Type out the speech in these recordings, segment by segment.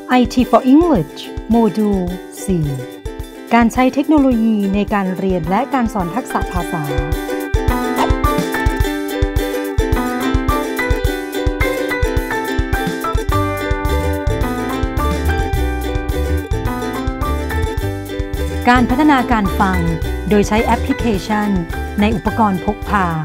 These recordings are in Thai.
IT for English โมดูล 4 การใช้เทคโนโลยีในการเรียนและการสอนทักษะภาษาการพัฒนาการฟังโดยใช้แอปพลิเคชันในอุปกรณ์พกพา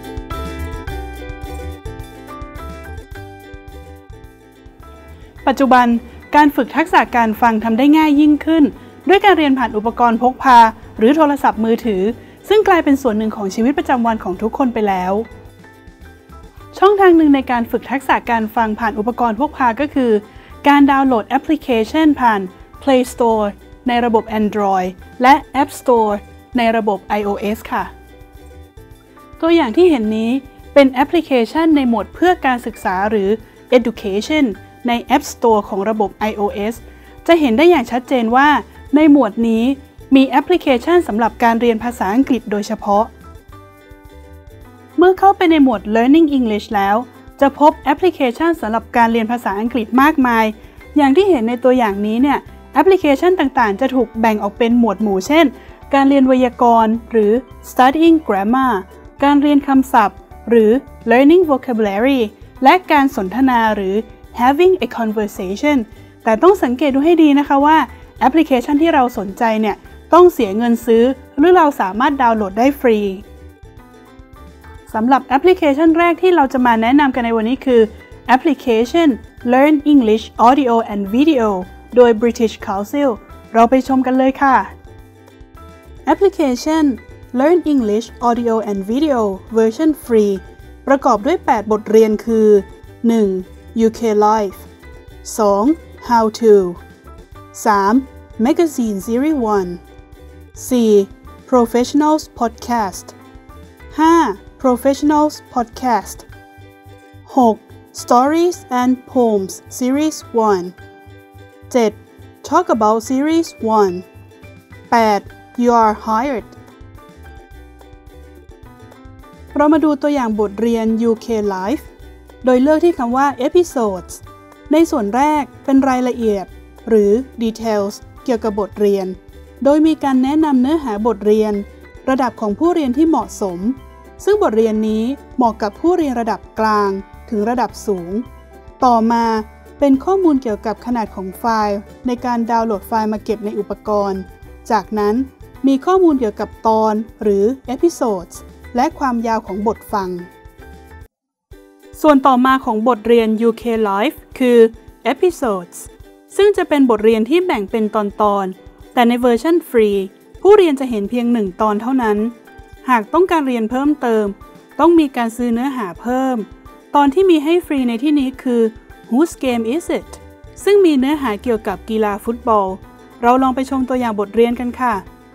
ปัจจุบันการฝึกทักษะการฟังทำได้ง่ายยิ่งขึ้นด้วยการเรียนผ่านอุปกรณ์พกพาหรือโทรศัพท์มือถือซึ่งกลายเป็นส่วนหนึ่งของชีวิตประจำวันของทุกคนไปแล้วช่องทางหนึ่งในการฝึกทักษะการฟังผ่านอุปกรณ์พกพาก็คือการดาวน์โหลดแอปพลิเคชันผ่าน Play Store ในระบบ Android และ App Store ในระบบ iOS ค่ะตัวอย่างที่เห็นนี้เป็นแอปพลิเคชันในโหมดเพื่อการศึกษาหรือ Education ใน App Store ของระบบ iOS จะเห็นได้อย่างชัดเจนว่าในหมวดนี้มีแอปพลิเคชันสำหรับการเรียนภาษาอังกฤษโดยเฉพาะเมื่อเข้าไปในหมวด Learning English แล้วจะพบแอปพลิเคชันสำหรับการเรียนภาษาอังกฤษมากมายอย่างที่เห็นในตัวอย่างนี้เนี่ยแอปพลิเคชันต่างๆจะถูกแบ่งออกเป็นหมวดหมู่เช่นการเรียนไวยากรณ์หรือ Studying Grammar การเรียนคำศัพท์หรือ Learning Vocabulary และการสนทนาหรือ Having a Conversation แต่ต้องสังเกตดูให้ดีนะคะว่าแอปพลิเคชันที่เราสนใจเนี่ยต้องเสียเงินซื้อหรือเราสามารถดาวน์โหลดได้ฟรีสำหรับแอปพลิเคชันแรกที่เราจะมาแนะนำกันในวันนี้คือแอปพลิเคชัน Learn English Audio and Video โดย British Council เราไปชมกันเลยค่ะแอปพลิเคชัน Learn English Audio and Video Version Free ประกอบด้วย 8 บทเรียนคือ 1. UK Live 2. How to 3. Magazine Series 1 4. Professionals Podcast 5. Professionals Podcast 6. Stories and Poems Series 1 7. Talk About Series 1 8. You Are Hired เรามาดูตัวอย่างบทเรียน UK Live โดยเลือกที่คำว่า Episodes ในส่วนแรกเป็นรายละเอียดหรือ Details เกี่ยวกับบทเรียนโดยมีการแนะนำเนื้อหาบทเรียนระดับของผู้เรียนที่เหมาะสมซึ่งบทเรียนนี้เหมาะกับผู้เรียนระดับกลางถึงระดับสูงต่อมาเป็นข้อมูลเกี่ยวกับขนาดของไฟล์ในการดาวน์โหลดไฟล์มาเก็บในอุปกรณ์จากนั้นมีข้อมูลเกี่ยวกับตอนหรือ Episodes และความยาวของบทฟังส่วนต่อมาของบทเรียน UK Live คือ Episodes ซึ่งจะเป็นบทเรียนที่แบ่งเป็นตอนๆแต่ในเวอร์ชันฟรีผู้เรียนจะเห็นเพียง1ตอนเท่านั้นหากต้องการเรียนเพิ่มเติมต้องมีการซื้อเนื้อหาเพิ่มตอนที่มีให้ฟรีในที่นี้คือ Whose Game Is It ซึ่งมีเนื้อหาเกี่ยวกับกีฬาฟุตบอลเราลองไปชมตัวอย่างบทเรียนกันค่ะ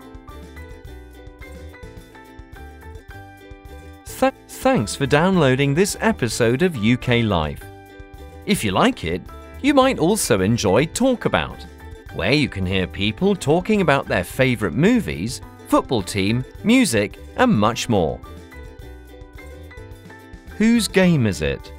Thanks for downloading this episode of UK Live. If you like it, you might also enjoy Talk About, where you can hear people talking about their favourite movies, football team, music, and much more. Whose game is it?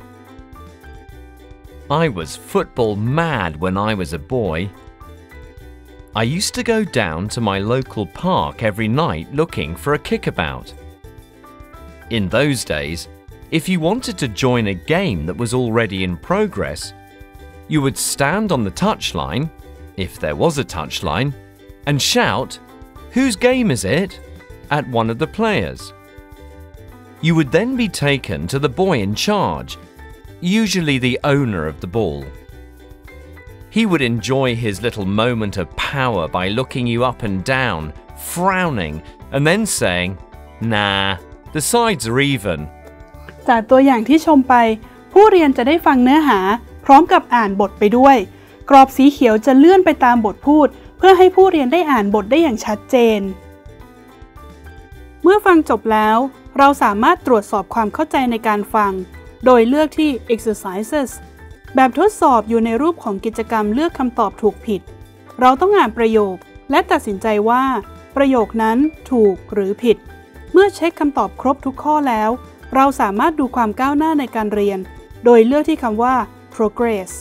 I was football mad when I was a boy. I used to go down to my local park every night looking for a kickabout. In those days, if you wanted to join a game that was already in progress, you would stand on the touchline, if there was a touchline, and shout, "Whose game is it?" at one of the players. You would then be taken to the boy in charge, usually the owner of the ball. He would enjoy his little moment of power by looking you up and down, frowning, and then saying, "Nah, the sides are even." จากตัวอย่างที่ชมไปผู้เรียนจะได้ฟังเนื้อหาพร้อมกับอ่านบทไปด้วยกรอบสีเขียวจะเลื่อนไปตามบทพูดเพื่อให้ผู้เรียนได้อ่านบทได้อย่างชัดเจนเมื่อฟังจบแล้วเราสามารถตรวจสอบความเข้าใจในการฟังโดยเลือกที่ exercises แบบทดสอบอยู่ในรูปของกิจกรรมเลือกคำตอบถูกผิดเราต้องอ่านประโยคและตัดสินใจว่าประโยคนั้นถูกหรือผิดเมื่อเช็คคำตอบครบทุกข้อแล้วเราสามารถดูความก้าวหน้าในการเรียนโดยเลือกที่คำว่า progress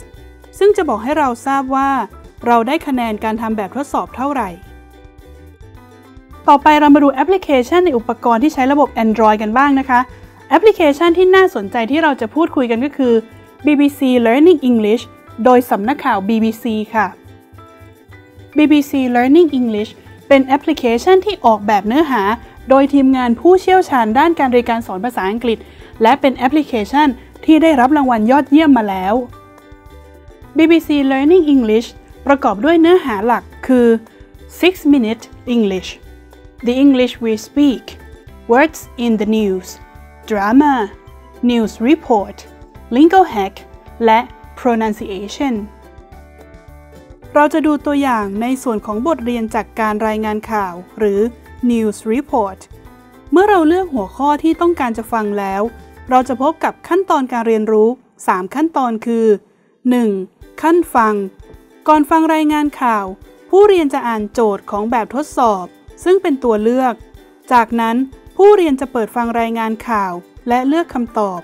ซึ่งจะบอกให้เราทราบว่าเราได้คะแนนการทำแบบทดสอบเท่าไหร่ต่อไปเรามาดูแอปพลิเคชันในอุปกรณ์ที่ใช้ระบบ Android กันบ้างนะคะแอปพลิเคชันที่น่าสนใจที่เราจะพูดคุยกันก็คือ BBC Learning English โดยสำนักข่าว BBC ค่ะ BBC Learning English เป็นแอปพลิเคชันที่ออกแบบเนื้อหาโดยทีมงานผู้เชี่ยวชาญด้านการเรียนการสอนภาษาอังกฤษและเป็นแอปพลิเคชันที่ได้รับรางวัลยอดเยี่ยมมาแล้ว BBC Learning English ประกอบด้วยเนื้อหาหลักคือ 6-minute English The English We Speak Words in the News Drama News Report Lingo Hack และ Pronunciation เราจะดูตัวอย่างในส่วนของบทเรียนจากการรายงานข่าวหรือ News Report เมื่อเราเลือกหัวข้อที่ต้องการจะฟังแล้วเราจะพบกับขั้นตอนการเรียนรู้3ขั้นตอนคือ 1. ขั้นฟังก่อนฟังรายงานข่าวผู้เรียนจะอ่านโจทย์ของแบบทดสอบซึ่งเป็นตัวเลือกจากนั้นผู้เรียนจะเปิดฟังรายงานข่าวและเลือกคำตอบ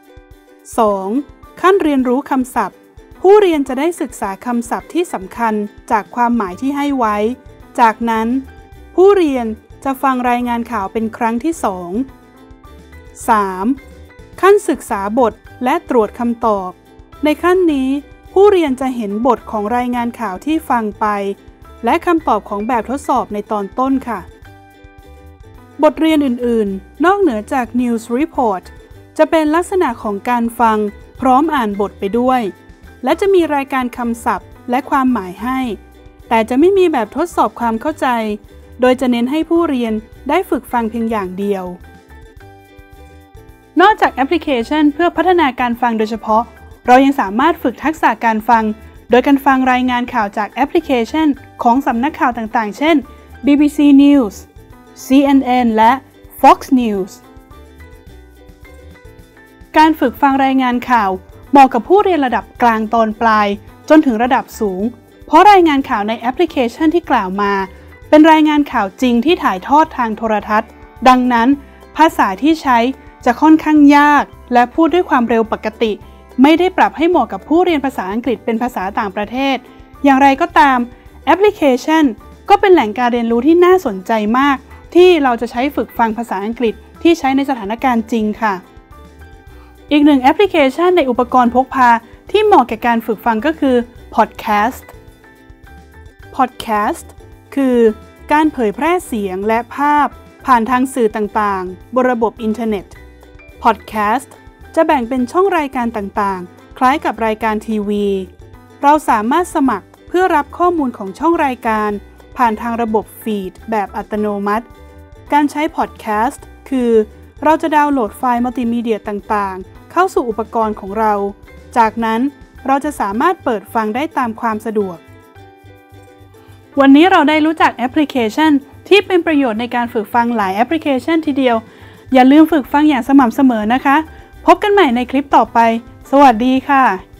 2. ขั้นเรียนรู้คำศัพท์ผู้เรียนจะได้ศึกษาคำศัพท์ที่สำคัญจากความหมายที่ให้ไว้จากนั้นผู้เรียนจะฟังรายงานข่าวเป็นครั้งที่ 2 3. ขั้นศึกษาบทและตรวจคำตอบในขั้นนี้ผู้เรียนจะเห็นบทของรายงานข่าวที่ฟังไปและคำตอบของแบบทดสอบในตอนต้นค่ะบทเรียนอื่นๆนอกเหนือจาก News Report จะเป็นลักษณะของการฟังพร้อมอ่านบทไปด้วยและจะมีรายการคำศัพท์และความหมายให้แต่จะไม่มีแบบทดสอบความเข้าใจโดยจะเน้นให้ผู้เรียนได้ฝึกฟังเพียงอย่างเดียวนอกจากแอปพลิเคชันเพื่อพัฒนาการฟังโดยเฉพาะเรายังสามารถฝึกทักษะการฟังโดยการฟังรายงานข่าวจากแอปพลิเคชันของสำนักข่าวต่างๆเช่น BBC News CNN และ Fox News การฝึกฟังรายงานข่าวเหมาะกับผู้เรียนระดับกลางตอนปลายจนถึงระดับสูงเพราะรายงานข่าวในแอปพลิเคชันที่กล่าวมาเป็นรายงานข่าวจริงที่ถ่ายทอดทางโทรทัศน์ดังนั้นภาษาที่ใช้จะค่อนข้างยากและพูดด้วยความเร็วปกติไม่ได้ปรับให้เหมาะกับผู้เรียนภาษาอังกฤษเป็นภาษาต่างประเทศอย่างไรก็ตามแอปพลิเคชันก็เป็นแหล่งการเรียนรู้ที่น่าสนใจมากที่เราจะใช้ฝึกฟังภาษาอังกฤษที่ใช้ในสถานการณ์จริงค่ะอีกหนึ่งแอปพลิเคชันในอุปกรณ์พกพาที่เหมาะแก่การฝึกฟังก็คือ Podcast Podcast คือการเผยแพร่เสียงและภาพผ่านทางสื่อต่างๆบนระบบอินเทอร์เน็ต Podcast จะแบ่งเป็นช่องรายการต่างๆคล้ายกับรายการทีวีเราสามารถสมัครเพื่อรับข้อมูลของช่องรายการผ่านทางระบบฟีดแบบอัตโนมัติการใช้ Podcast คือเราจะดาวน์โหลดไฟล์มัลติมีเดียต่างๆเข้าสู่อุปกรณ์ของเราจากนั้นเราจะสามารถเปิดฟังได้ตามความสะดวกวันนี้เราได้รู้จักแอปพลิเคชันที่เป็นประโยชน์ในการฝึกฟังหลายแอปพลิเคชันทีเดียวอย่าลืมฝึกฟังอย่างสม่ำเสมอนะคะพบกันใหม่ในคลิปต่อไปสวัสดีค่ะ